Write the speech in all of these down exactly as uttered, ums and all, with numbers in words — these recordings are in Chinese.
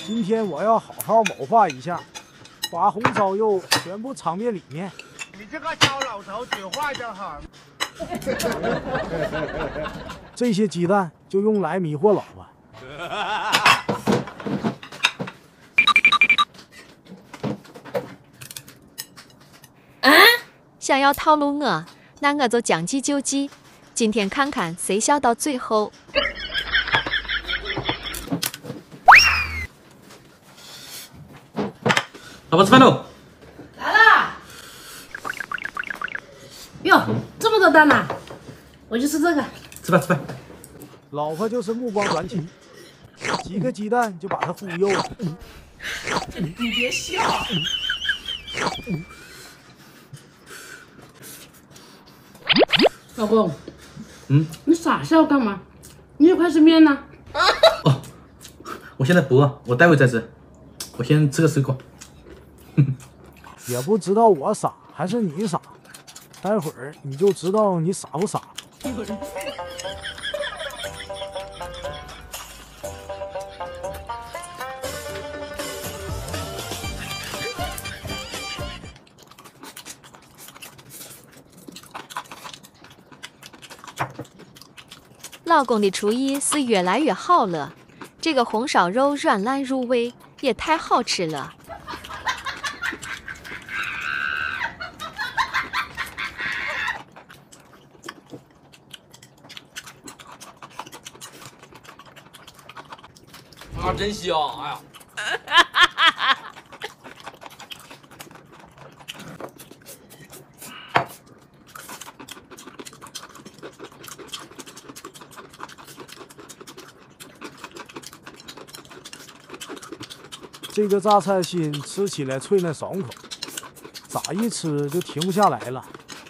今天我要好好谋划一下，把红烧肉全部藏面里面。 你这个糟老头子坏得很。 这些鸡蛋就用来迷惑老婆。 啊！想要套路我，那我就将计就计。今天看看谁笑到最后。 老婆吃饭喽！ 来啦！哟，这么多蛋呐！我就吃这个。 吃吧吃吧。 老婆就是目光短浅，几个鸡蛋就把她忽悠了。 你别笑。老公， 嗯， 你傻笑干嘛？你也快吃面呢。 哦，我现在不饿，我待会再吃。我先吃个水果。 也不知道我傻还是你傻，待会儿你就知道你傻不傻。 老公的厨艺是越来越好了，这个红烧肉软烂入味，也太好吃了。 啊，真香！哎呀， 这个榨菜心吃起来脆嫩爽口，咋一吃就停不下来了。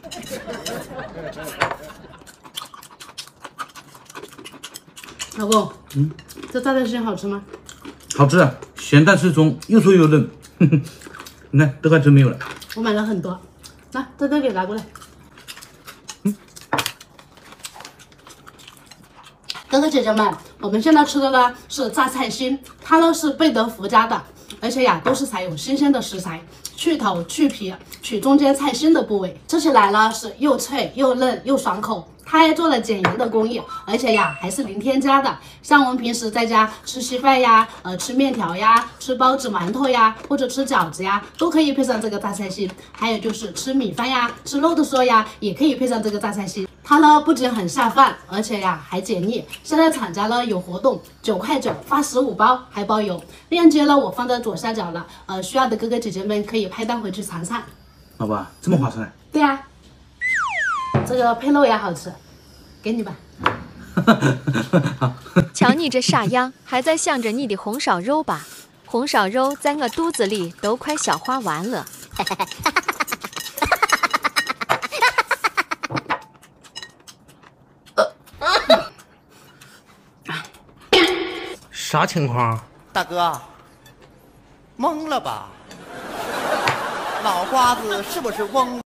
老公， 嗯， 这榨菜心好吃吗？ 好吃，啊，咸淡适中，又脆又嫩。你看都快吃没有了。 我买了很多，来，这个给拿过来。 嗯， 哥哥姐姐们，我们现在吃的呢是榨菜心，它呢是贝德福家的，而且呀都是采用新鲜的食材，去头去皮，取中间菜心的部位，吃起来呢是又脆又嫩又爽口。它还做了减盐的工艺，而且呀还是零添加的。像我们平时在家吃稀饭呀、呃吃面条呀、吃包子、馒头呀，或者吃饺子呀，都可以配上这个榨菜心。还有就是吃米饭呀、吃肉的时候呀，也可以配上这个榨菜心。它呢不仅很下饭，而且呀还解腻。现在厂家呢有活动，九块九发十五包，还包邮。链接呢我放在左下角了，呃需要的哥哥姐姐们可以拍单回去尝尝。 老婆，这么划算？ 对呀、啊，这个配肉也好吃，给你吧。 瞧你这傻样，还在想着你的红烧肉吧？红烧肉在我肚子里都快消化完了。 啥情况？ 大哥，懵了吧？脑瓜子是不是嗡？